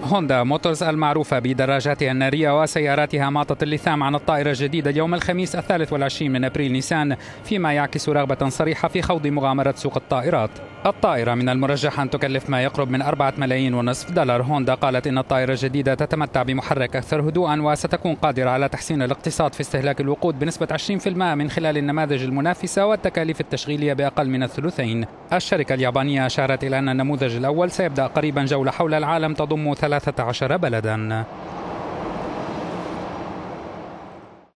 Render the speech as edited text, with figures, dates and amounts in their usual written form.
هوندا موتورز المعروفة بدراجاتها النارية وسياراتها معطة اللثام عن الطائرة الجديدة يوم الخميس 23 من أبريل نيسان، فيما يعكس رغبة صريحة في خوض مغامرة سوق الطائرات. الطائرة من المرجح أن تكلف ما يقرب من 4.5 ملايين دولار. هوندا قالت إن الطائرة الجديدة تتمتع بمحرك أكثر هدوءا وستكون قادرة على تحسين الاقتصاد في استهلاك الوقود بنسبة 20% من خلال النماذج المنافسة والتكاليف التشغيلية بأقل من الثلثين. الشركة اليابانية أشارت إلى أن النموذج الأول سيبدأ قريبا جولة حول العالم تضم 13 بلدا.